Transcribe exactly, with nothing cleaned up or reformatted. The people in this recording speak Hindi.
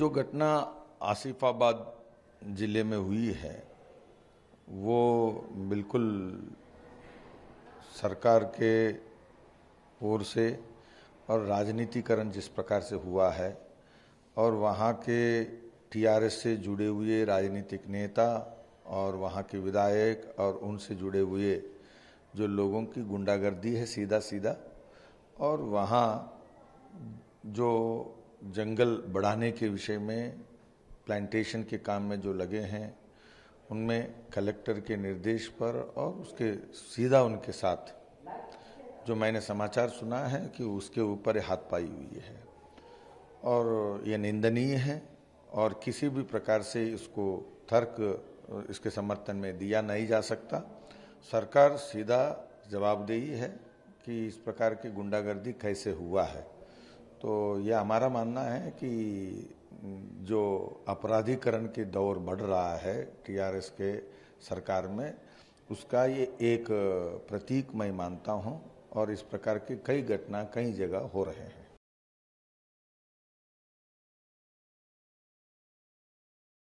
जो घटना आसिफाबाद जिले में हुई है वो बिल्कुल सरकार के ओर से और राजनीतिकरण जिस प्रकार से हुआ है और वहाँ के टी आर एस से जुड़े हुए राजनीतिक नेता और वहाँ के विधायक और उनसे जुड़े हुए जो लोगों की गुंडागर्दी है सीधा सीधा, और वहाँ जो जंगल बढ़ाने के विषय में प्लांटेशन के काम में जो लगे हैं उनमें कलेक्टर के निर्देश पर और उसके सीधा उनके साथ जो मैंने समाचार सुना है कि उसके ऊपर हाथपाई हुई है और यह निंदनीय है और किसी भी प्रकार से इसको तर्क इसके समर्थन में दिया नहीं जा सकता। सरकार सीधा जवाबदेही है कि इस प्रकार की गुंडागर्दी कैसे हुआ है। तो यह हमारा मानना है कि जो अपराधीकरण के दौर बढ़ रहा है टी आर एस के सरकार में, उसका ये एक प्रतीक मैं मानता हूँ और इस प्रकार की कई घटना कई जगह हो रहे हैं।